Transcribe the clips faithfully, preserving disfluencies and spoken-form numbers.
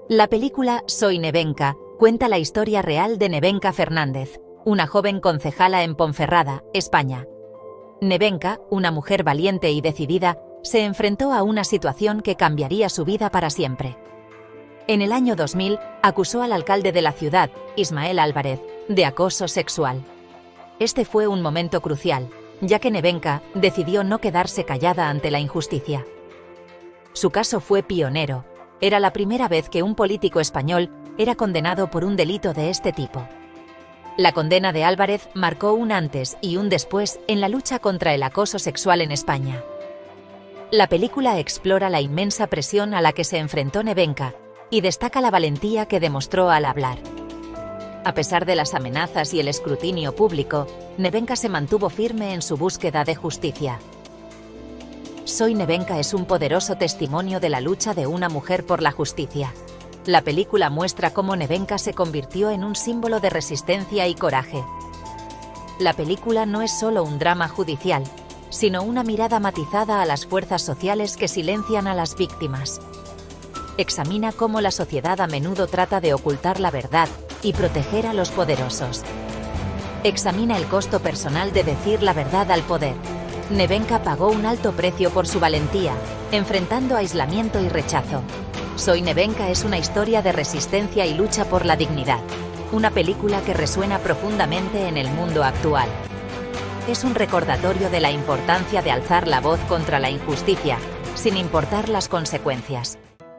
La película Soy Nevenka cuenta la historia real de Nevenka Fernández, una joven concejala en Ponferrada, España. Nevenka, una mujer valiente y decidida, se enfrentó a una situación que cambiaría su vida para siempre. En el año dos mil, acusó al alcalde de la ciudad, Ismael Álvarez, de acoso sexual. Este fue un momento crucial, ya que Nevenka decidió no quedarse callada ante la injusticia. Su caso fue pionero. Era la primera vez que un político español era condenado por un delito de este tipo. La condena de Álvarez marcó un antes y un después en la lucha contra el acoso sexual en España. La película explora la inmensa presión a la que se enfrentó Nevenka y destaca la valentía que demostró al hablar. A pesar de las amenazas y el escrutinio público, Nevenka se mantuvo firme en su búsqueda de justicia. Soy Nevenka es un poderoso testimonio de la lucha de una mujer por la justicia. La película muestra cómo Nevenka se convirtió en un símbolo de resistencia y coraje. La película no es solo un drama judicial, sino una mirada matizada a las fuerzas sociales que silencian a las víctimas. Examina cómo la sociedad a menudo trata de ocultar la verdad y proteger a los poderosos. Examina el costo personal de decir la verdad al poder. Nevenka pagó un alto precio por su valentía, enfrentando aislamiento y rechazo. Soy Nevenka es una historia de resistencia y lucha por la dignidad. Una película que resuena profundamente en el mundo actual. Es un recordatorio de la importancia de alzar la voz contra la injusticia, sin importar las consecuencias.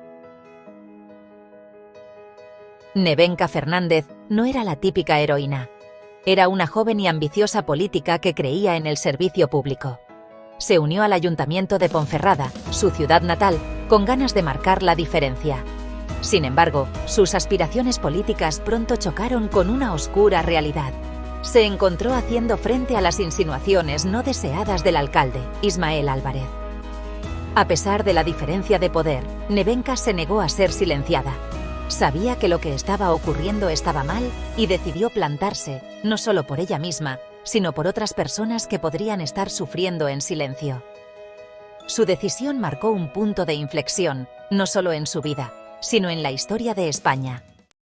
Nevenka Fernández no era la típica heroína. Era una joven y ambiciosa política que creía en el servicio público. Se unió al Ayuntamiento de Ponferrada, su ciudad natal, con ganas de marcar la diferencia. Sin embargo, sus aspiraciones políticas pronto chocaron con una oscura realidad. Se encontró haciendo frente a las insinuaciones no deseadas del alcalde, Ismael Álvarez. A pesar de la diferencia de poder, Nevenka se negó a ser silenciada. Sabía que lo que estaba ocurriendo estaba mal y decidió plantarse, no solo por ella misma, sino por otras personas que podrían estar sufriendo en silencio. Su decisión marcó un punto de inflexión, no solo en su vida, sino en la historia de España.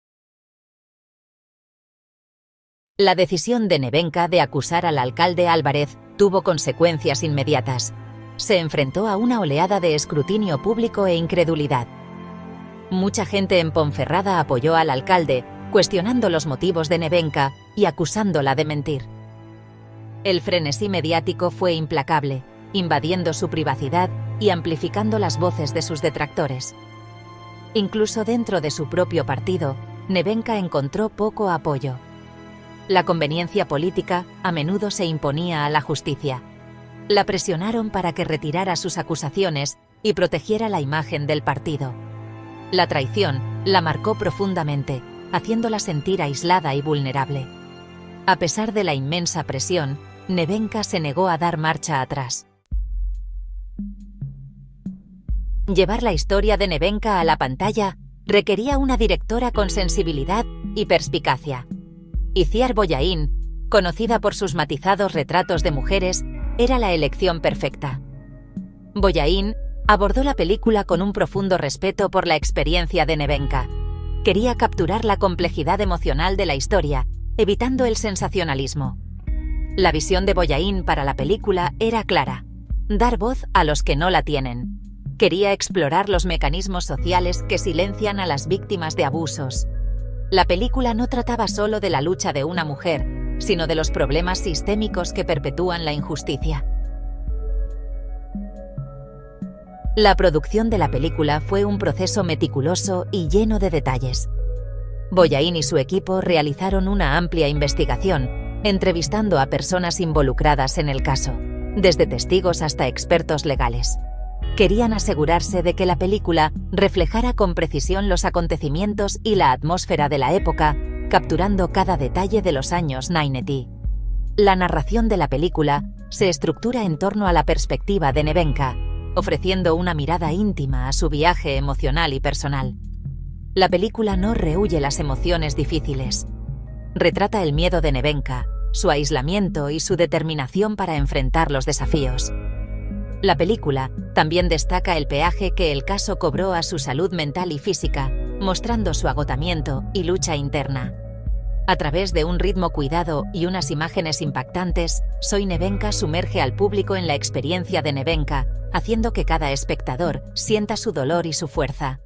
La decisión de Nevenka de acusar al alcalde Álvarez tuvo consecuencias inmediatas. Se enfrentó a una oleada de escrutinio público e incredulidad. Mucha gente en Ponferrada apoyó al alcalde, cuestionando los motivos de Nevenka y acusándola de mentir. El frenesí mediático fue implacable, invadiendo su privacidad y amplificando las voces de sus detractores. Incluso dentro de su propio partido, Nevenka encontró poco apoyo. La conveniencia política a menudo se imponía a la justicia. La presionaron para que retirara sus acusaciones y protegiera la imagen del partido. La traición la marcó profundamente, haciéndola sentir aislada y vulnerable. A pesar de la inmensa presión, Nevenka se negó a dar marcha atrás. Llevar la historia de Nevenka a la pantalla requería una directora con sensibilidad y perspicacia. Itziar Bollaín, conocida por sus matizados retratos de mujeres, era la elección perfecta. Bollaín abordó la película con un profundo respeto por la experiencia de Nevenka. Quería capturar la complejidad emocional de la historia, evitando el sensacionalismo. La visión de Bollaín para la película era clara: dar voz a los que no la tienen. Quería explorar los mecanismos sociales que silencian a las víctimas de abusos. La película no trataba solo de la lucha de una mujer, sino de los problemas sistémicos que perpetúan la injusticia. La producción de la película fue un proceso meticuloso y lleno de detalles. Bollaín y su equipo realizaron una amplia investigación, entrevistando a personas involucradas en el caso, desde testigos hasta expertos legales. Querían asegurarse de que la película reflejara con precisión los acontecimientos y la atmósfera de la época, capturando cada detalle de los años noventa. La narración de la película se estructura en torno a la perspectiva de Nevenka, ofreciendo una mirada íntima a su viaje emocional y personal. La película no rehúye las emociones difíciles. Retrata el miedo de Nevenka, su aislamiento y su determinación para enfrentar los desafíos. La película también destaca el peaje que el caso cobró a su salud mental y física, mostrando su agotamiento y lucha interna. A través de un ritmo cuidado y unas imágenes impactantes, Soy Nevenka sumerge al público en la experiencia de Nevenka, haciendo que cada espectador sienta su dolor y su fuerza.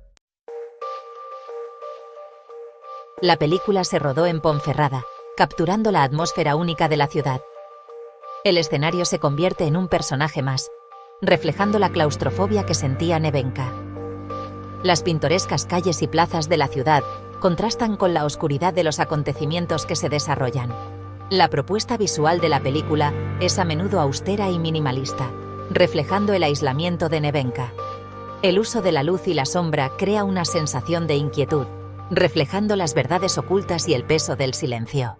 La película se rodó en Ponferrada, capturando la atmósfera única de la ciudad. El escenario se convierte en un personaje más, reflejando la claustrofobia que sentía Nevenka. Las pintorescas calles y plazas de la ciudad contrastan con la oscuridad de los acontecimientos que se desarrollan. La propuesta visual de la película es a menudo austera y minimalista, reflejando el aislamiento de Nevenka. El uso de la luz y la sombra crea una sensación de inquietud, reflejando las verdades ocultas y el peso del silencio.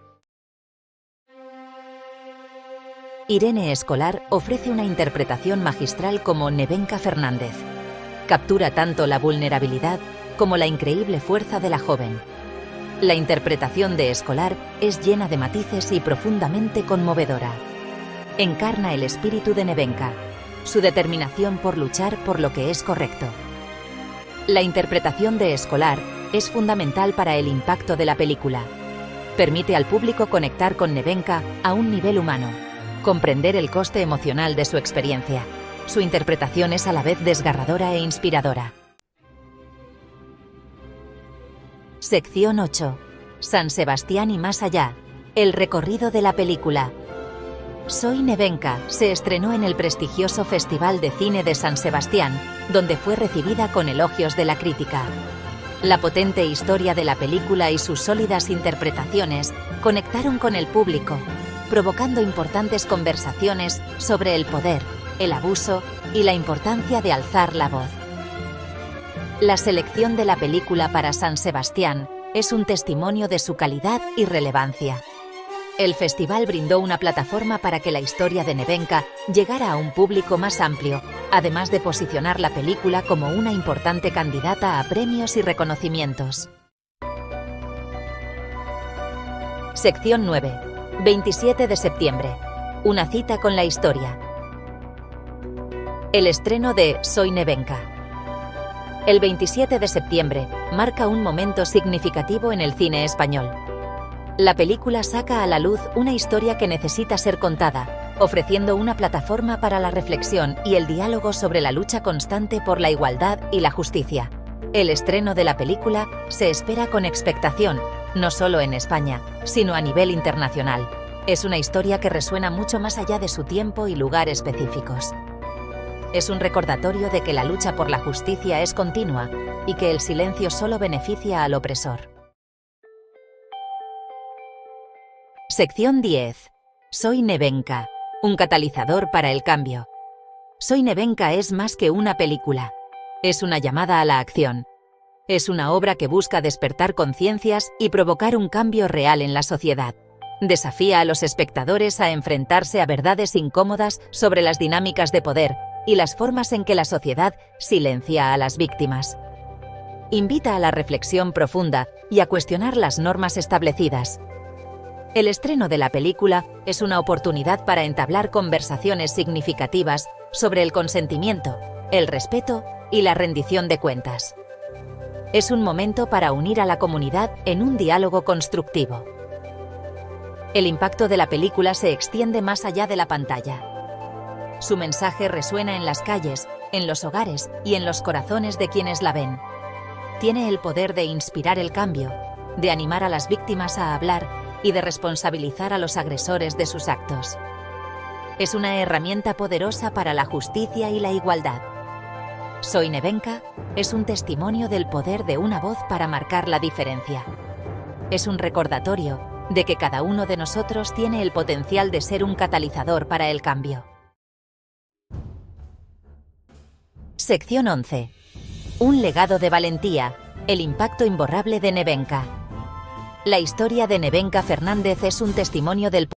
Irene Escolar ofrece una interpretación magistral como Nevenka Fernández. Captura tanto la vulnerabilidad como la increíble fuerza de la joven. La interpretación de Escolar es llena de matices y profundamente conmovedora. Encarna el espíritu de Nevenka, su determinación por luchar por lo que es correcto. La interpretación de Escolar es fundamental para el impacto de la película. Permite al público conectar con Nevenka a un nivel humano, comprender el coste emocional de su experiencia. Su interpretación es a la vez desgarradora e inspiradora. Sección ocho. San Sebastián y más allá. El recorrido de la película. Soy Nevenka se estrenó en el prestigioso Festival de Cine de San Sebastián, donde fue recibida con elogios de la crítica. La potente historia de la película y sus sólidas interpretaciones conectaron con el público, provocando importantes conversaciones sobre el poder, el abuso y la importancia de alzar la voz. La selección de la película para San Sebastián es un testimonio de su calidad y relevancia. El festival brindó una plataforma para que la historia de Nevenka llegara a un público más amplio, además de posicionar la película como una importante candidata a premios y reconocimientos. Sección nueve. veintisiete de septiembre. Una cita con la historia. El estreno de Soy Nevenka. El veintisiete de septiembre marca un momento significativo en el cine español. La película saca a la luz una historia que necesita ser contada, ofreciendo una plataforma para la reflexión y el diálogo sobre la lucha constante por la igualdad y la justicia. El estreno de la película se espera con expectación, no solo en España, sino a nivel internacional. Es una historia que resuena mucho más allá de su tiempo y lugar específicos. Es un recordatorio de que la lucha por la justicia es continua y que el silencio solo beneficia al opresor. Sección diez. Soy Nevenka, un catalizador para el cambio. Soy Nevenka es más que una película. Es una llamada a la acción. Es una obra que busca despertar conciencias y provocar un cambio real en la sociedad. Desafía a los espectadores a enfrentarse a verdades incómodas sobre las dinámicas de poder y las formas en que la sociedad silencia a las víctimas. Invita a la reflexión profunda y a cuestionar las normas establecidas. El estreno de la película es una oportunidad para entablar conversaciones significativas sobre el consentimiento, el respeto y la rendición de cuentas. Es un momento para unir a la comunidad en un diálogo constructivo. El impacto de la película se extiende más allá de la pantalla. Su mensaje resuena en las calles, en los hogares y en los corazones de quienes la ven. Tiene el poder de inspirar el cambio, de animar a las víctimas a hablar y de responsabilizar a los agresores de sus actos. Es una herramienta poderosa para la justicia y la igualdad. Soy Nevenka es un testimonio del poder de una voz para marcar la diferencia. Es un recordatorio de que cada uno de nosotros tiene el potencial de ser un catalizador para el cambio. Sección once. Un legado de valentía, el impacto imborrable de Nevenka. La historia de Nevenka Fernández es un testimonio del